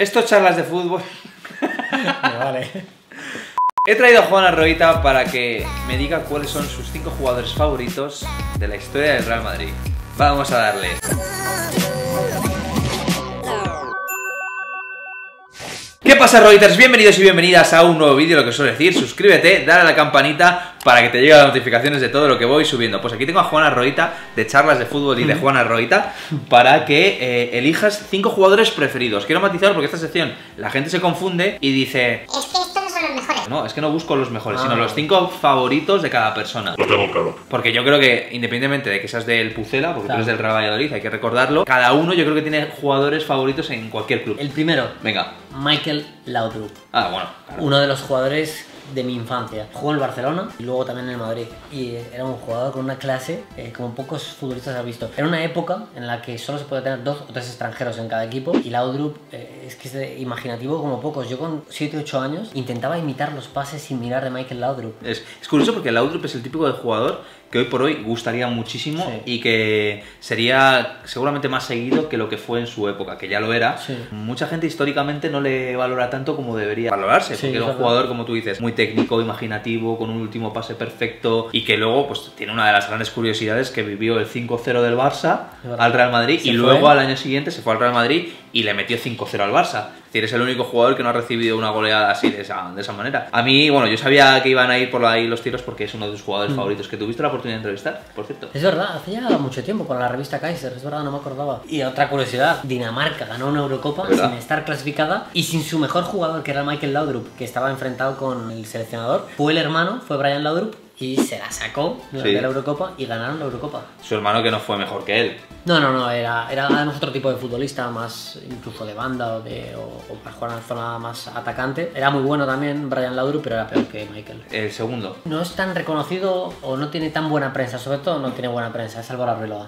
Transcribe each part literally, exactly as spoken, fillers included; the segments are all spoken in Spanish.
Esto charlas de fútbol. Me vale. He traído a Juan Arroita para que me diga cuáles son sus cinco jugadores favoritos de la historia del Real Madrid. Vamos a darle. ¿Qué pasa, Reuters? Bienvenidos y bienvenidas a un nuevo vídeo. Lo que suelo decir, suscríbete, dale a la campanita para que te lleguen las notificaciones de todo lo que voy subiendo. Pues aquí tengo a Juan Arroita, de charlas de fútbol y de Juan Arroita, para que eh, elijas cinco jugadores preferidos. Quiero matizar porque esta sección la gente se confunde y dice... Es que estos no son los mejores. No, es que no busco los mejores, Ah. sino los cinco favoritos de cada persona. Lo tengo claro. Porque yo creo que, independientemente de que seas del Pucela, porque Claro. tú eres del Real Valladolid, hay que recordarlo, cada uno yo creo que tiene jugadores favoritos en cualquier club. El primero, Venga. Michael Laudrup. Ah, bueno. Claro. Uno de los jugadores de mi infancia. Jugó en el Barcelona y luego también en el Madrid. Y era un jugador con una clase eh, como pocos futbolistas han visto. Era una época en la que solo se podía tener dos o tres extranjeros en cada equipo. Y Laudrup eh, es que es de imaginativo como pocos. Yo con siete u ocho años intentaba imitar los pases sin mirar de Michael Laudrup. Es, es curioso porque Laudrup es el típico de jugador que hoy por hoy gustaría muchísimo Sí. y que sería seguramente más seguido que lo que fue en su época, que ya lo era. Sí. Mucha gente históricamente no le valora tanto como debería valorarse, Sí, porque era un es verdad. jugador, como tú dices, muy técnico, imaginativo, con un último pase perfecto y que luego pues tiene una de las grandes curiosidades que vivió el cinco cero del Barça Es verdad. al Real Madrid Se y fue. luego al año siguiente se fue al Real Madrid y le metió cinco cero al Barça. Es decir, es el único jugador que no ha recibido una goleada así de esa, de esa manera. A mí, bueno, yo sabía que iban a ir por ahí los tiros porque es uno de tus jugadores Mm. favoritos que tuviste la oportunidad de entrevistar, por cierto. Es verdad, hace ya mucho tiempo con la revista Kaiser, es verdad, no me acordaba. Y otra curiosidad, Dinamarca ganó una Eurocopa ¿Verdad? sin estar clasificada y sin su mejor jugador, que era Michael Laudrup, que estaba enfrentado con el seleccionador. Fue el hermano, fue Brian Laudrup, y se la sacó durante Sí. la Eurocopa y ganaron la Eurocopa. Su hermano que no fue mejor que él. No, no, no, era, era además otro tipo de futbolista, más incluso de banda o, de, o, o para jugar en la zona más atacante. Era muy bueno también Brian Laudrup, pero era peor que Michael. El segundo. No es tan reconocido o no tiene tan buena prensa, sobre todo no tiene buena prensa, es Álvaro Arbeloa.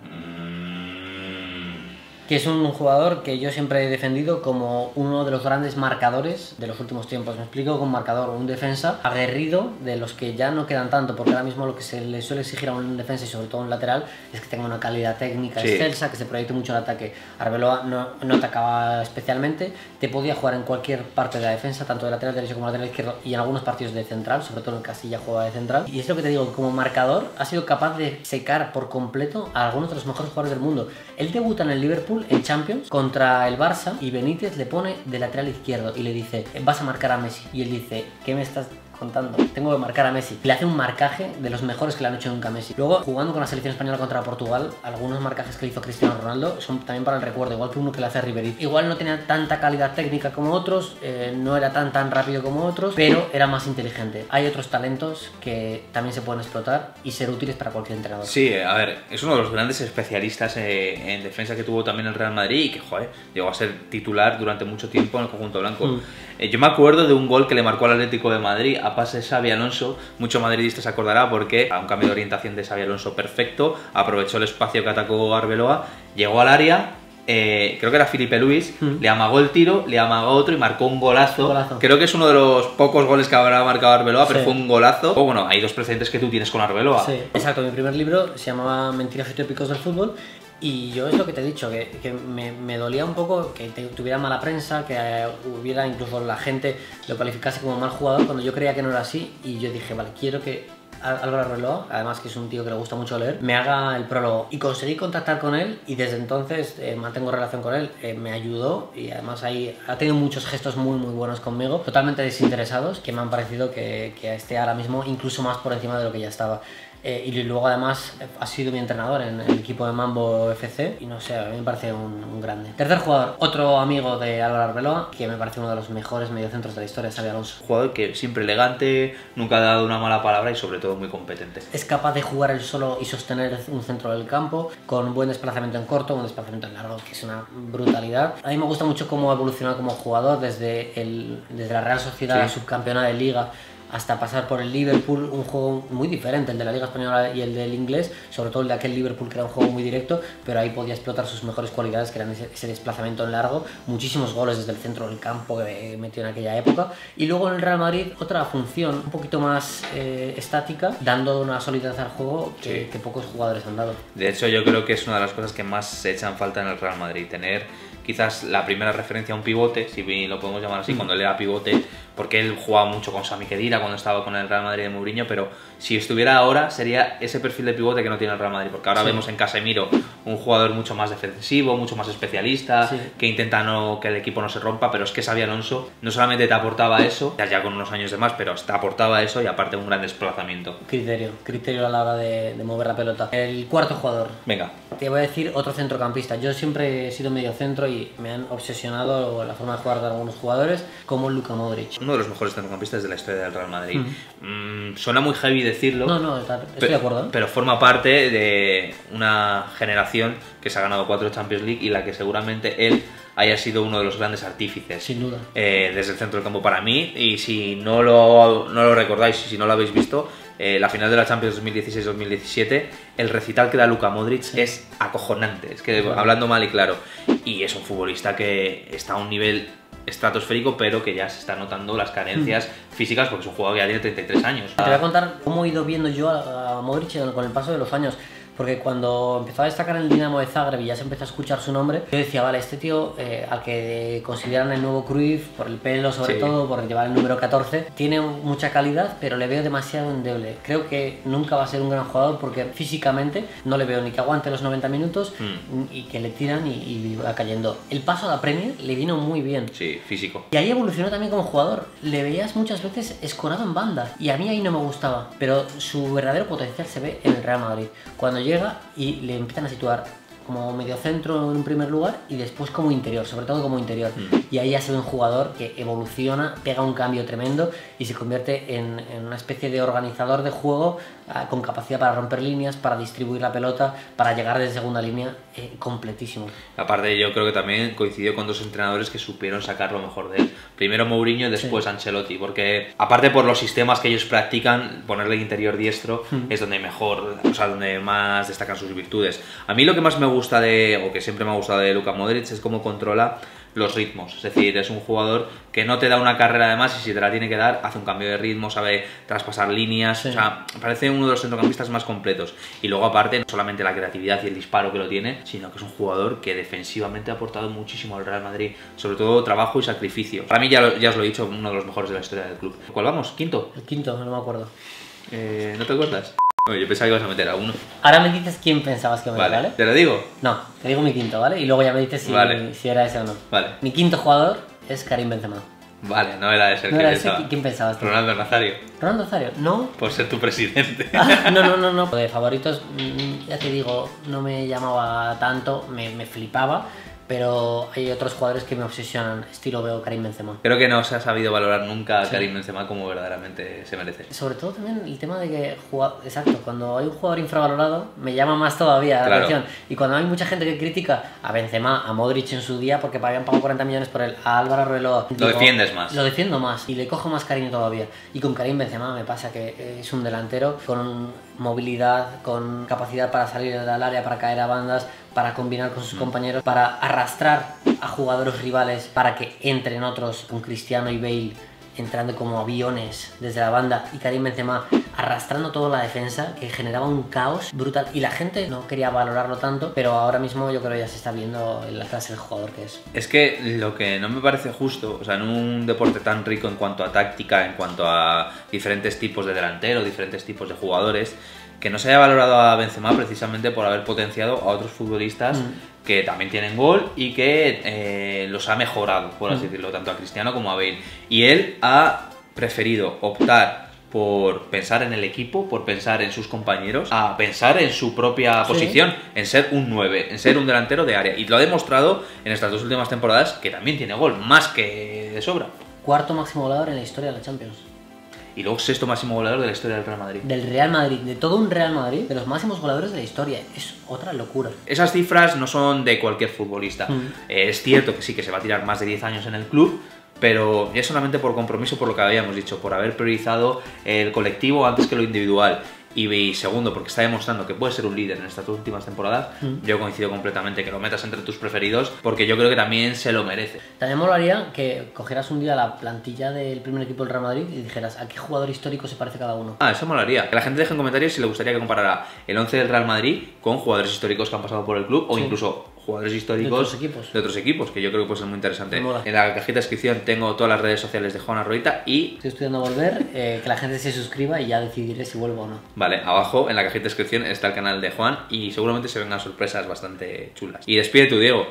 Que es un jugador que yo siempre he defendido como uno de los grandes marcadores de los últimos tiempos. Me explico, con marcador, un defensa aguerrido, de los que ya no quedan tanto, porque ahora mismo lo que se le suele exigir a un defensa y sobre todo un lateral es que tenga una calidad técnica Sí. excelsa, que se proyecte mucho el ataque. Arbeloa no, no atacaba especialmente, te podía jugar en cualquier parte de la defensa, tanto de lateral derecho como lateral izquierdo, y en algunos partidos de central, sobre todo en Castilla jugaba de central. Y es lo que te digo, como marcador ha sido capaz de secar por completo a algunos de los mejores jugadores del mundo. Él debuta en el Liverpool en Champions contra el Barça y Benítez le pone de lateral izquierdo y le dice, vas a marcar a Messi. Y él dice, ¿qué me estás contando? Tengo que marcar a Messi. Le hace un marcaje de los mejores que le han hecho nunca a Messi. Luego, jugando con la selección española contra Portugal, algunos marcajes que le hizo Cristiano Ronaldo son también para el recuerdo, igual que uno que le hace Ribéry. Igual no tenía tanta calidad técnica como otros, eh, no era tan tan rápido como otros, pero era más inteligente. Hay otros talentos que también se pueden explotar y ser útiles para cualquier entrenador. Sí, a ver, es uno de los grandes especialistas eh, en defensa que tuvo también el Real Madrid y que, joder, llegó a ser titular durante mucho tiempo en el conjunto blanco. Mm. Eh, yo me acuerdo de un gol que le marcó al Atlético de Madrid a pase de Xabi Alonso. Mucho madridista se acordará porque a un cambio de orientación de Xabi Alonso perfecto, aprovechó el espacio que atacó Arbeloa, llegó al área. Eh, creo que era Filipe Luis, Mm. le amagó el tiro, le amagó otro y marcó un golazo. Golazo. Creo que es uno de los pocos goles que habrá marcado Arbeloa, pero Sí. fue un golazo. O bueno, hay dos precedentes que tú tienes con Arbeloa. Sí, exacto. Mi primer libro se llamaba Mentiras y tópicos del fútbol. Y yo es lo que te he dicho, que, que me, me dolía un poco que te- tuviera mala prensa, que eh, hubiera incluso la gente lo calificase como mal jugador cuando yo creía que no era así. Y yo dije, vale, quiero que Al- Álvaro Arbeloa, además que es un tío que le gusta mucho leer, me haga el prólogo. Y conseguí contactar con él y desde entonces eh, mantengo relación con él. Eh, me ayudó y además ahí ha tenido muchos gestos muy muy buenos conmigo, totalmente desinteresados, que me han parecido que, que esté ahora mismo incluso más por encima de lo que ya estaba. Eh, y luego además eh, ha sido mi entrenador en el equipo de Mambo F C y no sé, a mí me parece un, un grande. Tercer jugador, otro amigo de Álvaro Arbeloa, que me parece uno de los mejores mediocentros de la historia, Xabi Alonso. Jugador que siempre elegante, nunca ha dado una mala palabra y sobre todo muy competente. Es capaz de jugar él solo y sostener un centro del campo con un buen desplazamiento en corto, un desplazamiento en largo, que es una brutalidad. A mí me gusta mucho cómo ha evolucionado como jugador desde, el, desde la Real Sociedad, Sí. subcampeona de Liga, hasta pasar por el Liverpool, un juego muy diferente, el de la Liga Española y el del inglés, sobre todo el de aquel Liverpool que era un juego muy directo, pero ahí podía explotar sus mejores cualidades, que eran ese, ese desplazamiento en largo, muchísimos goles desde el centro del campo que metió en aquella época, y luego en el Real Madrid otra función un poquito más eh, estática, dando una solidez al juego que, Sí. que pocos jugadores han dado. De hecho, yo creo que es una de las cosas que más se echan falta en el Real Madrid, tener quizás la primera referencia a un pivote, si lo podemos llamar así, mm. cuando él era pivote, porque él jugaba mucho con Sami Khedira cuando estaba con el Real Madrid de Mourinho, pero si estuviera ahora sería ese perfil de pivote que no tiene el Real Madrid, porque ahora sí. vemos en Casemiro un jugador mucho más defensivo, mucho más especialista, sí. que intenta no, que el equipo no se rompa, pero es que Xabi Alonso no solamente te aportaba eso, ya, ya con unos años de más, pero te aportaba eso y aparte un gran desplazamiento. Criterio, criterio a la hora de, de mover la pelota. El cuarto jugador. Venga. Te voy a decir otro centrocampista. Yo siempre he sido medio centro y me han obsesionado la forma de jugar de algunos jugadores, como Luka Modric. Uno de los mejores centrocampistas de la historia del Real Madrid. Mm. Mm, suena muy heavy decirlo. No, no, estoy pero, de acuerdo. ¿eh? Pero forma parte de una generación que se ha ganado cuatro Champions League y la que seguramente él haya sido uno de los grandes artífices. Sin duda. Eh, desde el centro del campo para mí. Y si no lo, no lo recordáis, si no lo habéis visto, eh, la final de la Champions dos mil dieciséis dos mil diecisiete, el recital que da Luka Modric sí. es acojonante. Es que, claro. hablando mal y claro, y es un futbolista que está a un nivel estratosférico, pero que ya se están notando las carencias mm. físicas, porque es un jugador que ya tiene treinta y tres años. Te voy a contar cómo he ido viendo yo a, a Modric con el paso de los años. Porque cuando empezó a destacar en el Dinamo de Zagreb y ya se empezó a escuchar su nombre, yo decía, vale, este tío, eh, al que consideran el nuevo Cruyff, por el pelo sobre sí. todo, por llevar el número catorce, tiene mucha calidad, pero le veo demasiado endeble. Creo que nunca va a ser un gran jugador porque físicamente no le veo ni que aguante los noventa minutos mm. y que le tiran y, y va cayendo. El paso a la Premier le vino muy bien. Sí, físico. Y ahí evolucionó también como jugador. Le veías muchas veces escorado en banda y a mí ahí no me gustaba, pero su verdadero potencial se ve en el Real Madrid. Cuando llega y le empiezan a situar como mediocentro en un primer lugar y después como interior, sobre todo como interior. Mm. Y ahí ya se ve un jugador que evoluciona, pega un cambio tremendo y se convierte en, en una especie de organizador de juego uh, con capacidad para romper líneas, para distribuir la pelota, para llegar desde segunda línea, eh, completísimo. Aparte, yo creo que también coincidió con dos entrenadores que supieron sacar lo mejor de él. Primero Mourinho y después sí. Ancelotti, porque aparte por los sistemas que ellos practican, ponerle interior diestro mm. es donde mejor, o sea, donde más destacan sus virtudes. A mí lo que más me gusta de, o que siempre me ha gustado de Luka Modric es cómo controla los ritmos, es decir, es un jugador que no te da una carrera de más y si te la tiene que dar, hace un cambio de ritmo, sabe traspasar líneas, sí. o sea, parece uno de los centrocampistas más completos. Y luego aparte, no solamente la creatividad y el disparo que lo tiene, sino que es un jugador que defensivamente ha aportado muchísimo al Real Madrid, sobre todo trabajo y sacrificio. Para mí, ya, lo, ya os lo he dicho, uno de los mejores de la historia del club. ¿Cuál vamos? ¿Quinto? El quinto, no me acuerdo. Eh, ¿No te acuerdas? Oye, yo pensaba que ibas a meter a uno. Ahora me dices quién pensabas que me vale. ¿vale? ¿Te lo digo? No, te digo mi quinto, ¿vale? Y luego ya me dices si, vale. si era ese o no. Vale. Mi quinto jugador es Karim Benzema. Vale, no era ese el no que era pensaba. Ese, ¿quién pensabas tú? Ronaldo Nazario. ¿Ronaldo Nazario? No. Por ser tu presidente. Ah, no, no, no, no. De favoritos, ya te digo, no me llamaba tanto, me, me flipaba. Pero hay otros jugadores que me obsesionan, estilo veo Karim Benzema. Creo que no se ha sabido valorar nunca a sí. Karim Benzema como verdaderamente se merece. Sobre todo también el tema de que, exacto, cuando hay un jugador infravalorado me llama más todavía la claro. atención. Y cuando hay mucha gente que critica a Benzema, a Modric en su día porque habían pagado cuarenta millones por él, a Álvaro Arbeloa, lo digo, defiendes más. Lo defiendo más y le cojo más cariño todavía. Y con Karim Benzema me pasa que es un delantero con movilidad, con capacidad para salir del área, para caer a bandas, para combinar con sus mm. compañeros, para arrastrar a jugadores rivales para que entren otros, con Cristiano y Bale entrando como aviones desde la banda y Karim Benzema arrastrando toda la defensa, que generaba un caos brutal y la gente no quería valorarlo tanto, pero ahora mismo yo creo que ya se está viendo en la clase del jugador que es. Es que lo que no me parece justo, o sea, en un deporte tan rico en cuanto a táctica, en cuanto a diferentes tipos de delantero, diferentes tipos de jugadores, que no se haya valorado a Benzema precisamente por haber potenciado a otros futbolistas mm. que también tienen gol y que eh, los ha mejorado, por así mm. decirlo, tanto a Cristiano como a Bale. Y él ha preferido optar por pensar en el equipo, por pensar en sus compañeros, a pensar en su propia sí. posición, en ser un nueve, en ser un delantero de área. Y lo ha demostrado en estas dos últimas temporadas, que también tiene gol, más que de sobra. Cuarto máximo goleador en la historia de la Champions. Y luego sexto máximo goleador de la historia del Real Madrid. Del Real Madrid, de todo un Real Madrid, de los máximos goleadores de la historia. Es otra locura. Esas cifras no son de cualquier futbolista. Mm. Eh, es cierto que sí, que se va a tirar más de diez años en el club, pero ya solamente por compromiso, por lo que habíamos dicho, por haber priorizado el colectivo antes que lo individual. Y segundo, porque está demostrando que puede ser un líder en estas dos últimas temporadas, mm. yo coincido completamente que lo metas entre tus preferidos, porque yo creo que también se lo merece. También molaría que cogieras un día la plantilla del primer equipo del Real Madrid y dijeras a qué jugador histórico se parece cada uno. Ah, eso molaría. Que la gente deje en comentarios si le gustaría que comparara el once del Real Madrid con jugadores históricos que han pasado por el club o sí. incluso jugadores históricos De otros equipos. de otros equipos, que yo creo que puede ser muy interesante. Mola. En la cajita de descripción tengo todas las redes sociales de Juan Arroita y... Estoy estudiando volver, eh, que la gente se suscriba y ya decidiré si vuelvo o no. Vale, abajo en la cajita de descripción está el canal de Juan y seguramente se vengan sorpresas bastante chulas. Y despide tú, Diego.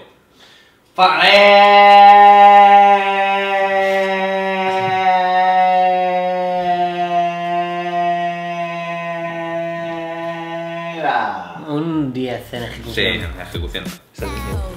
Un diez en ejecución. Sí, en ejecución. Estás bien, Diego.